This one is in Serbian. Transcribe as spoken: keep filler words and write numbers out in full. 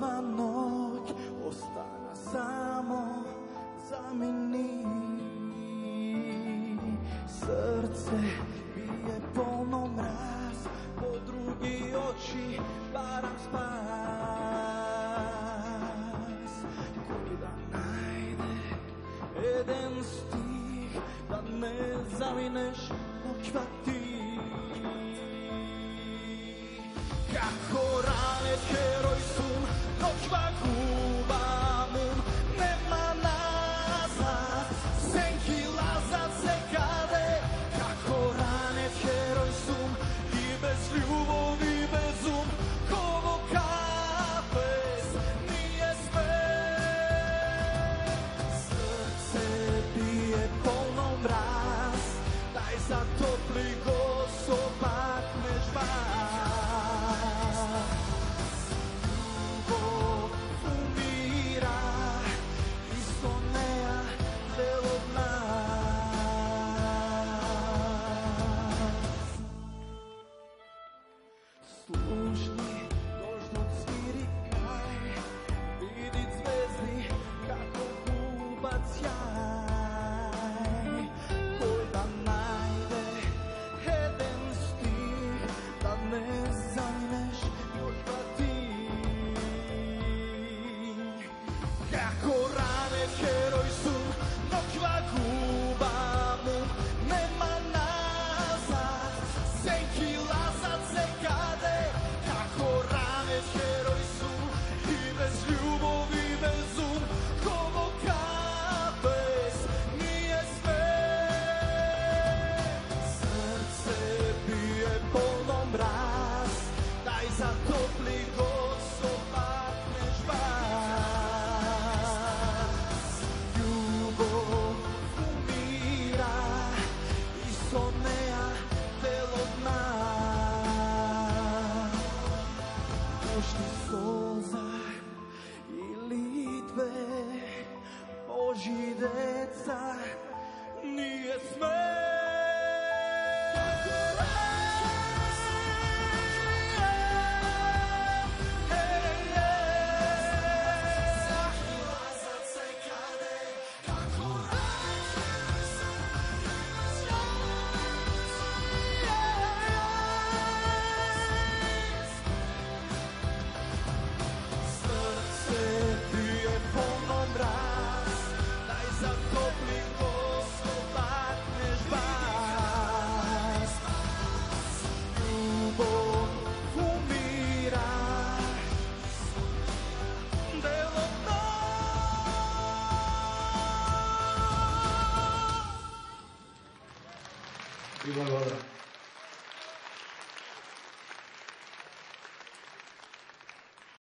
ova noć ostana samo zameni. Srce bije polno mraz, po drugi oči baram spas. Koji da najde jedan stih, da ne zavineš noćva ti. Kako rane heroj sum, noćva guba mum, nema nazad, senki lazat se kade. Kako rane heroj sum, i bez ljubavi bez um, kovo kapes nije sve. Srce bije polno mraz, daj za topli gos opakneš vas. Slušni dožno cviri kraj, vidit zvezdi kako gubac sjaj. Koji da najde jedan stih, da ne zamineš noćva ti. Kako rane heroj sum, noćva guba mum, nema nazad, senki lazat se kade. Kako rane heroj sum, i bez ljubavi bez um, kovo kapes nije sve. Srce bije polno mraz, daj za topli gos opakneš vas. Ljubav umira, isonea telo dna. Pušti soza i litve, Božji deca nije sme. Prima ora.